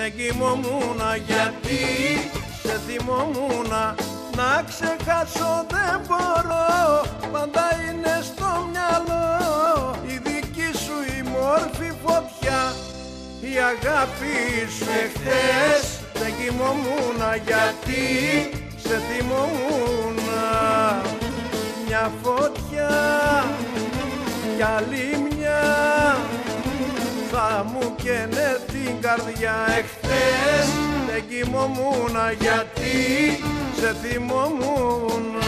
δεν κοιμόμουνα, γιατί σε θυμόμουνα. Να ξεχάσω δεν μπορώ, πάντα είναι στο μυαλό η δική σου η μόρφη φωτιά, η αγάπη σου. Εχθές δεν κοιμόμουνα, γιατί σε θυμόμουνα. Μια φωτιά κι άλλη μια θα μου καίνε την καρδιά. Εχθές δεν κοιμόμουνα, γιατί σε θυμόμουνα.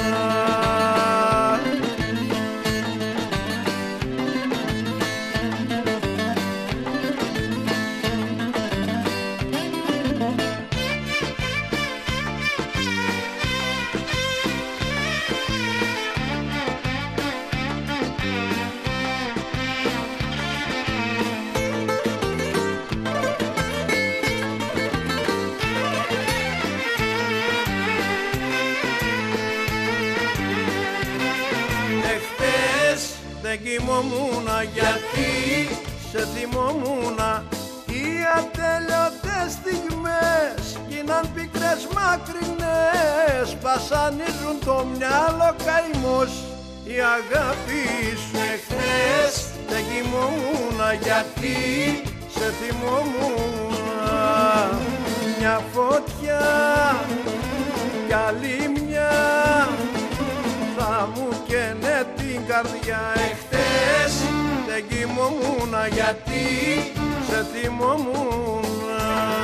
Δεν κοιμόμουνα, γιατί σε θυμόμουνα. Οι ατέλειωτες στιγμές γίναν πικρές μακρινές, βασανίζουν το μυαλό καημός, η αγάπη σου. Εχθές δεν κοιμόμουνα, γιατί σε θυμόμουνα. Μια φωτιά κι άλλη μια θα μου καίνε την καρδιά. Εχθές δεν κοιμόμουνα, γιατί σε θυμόμουνα.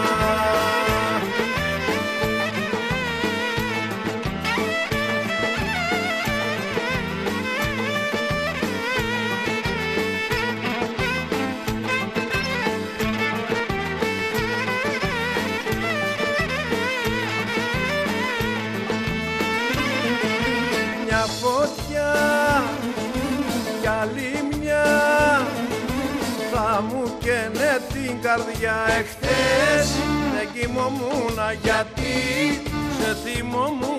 Μια φωτιά κι άλλη μια θα μου καίνε την καρδιά. Εχθές δεν κοιμόμουνα, γιατί σε θυμόμουνα.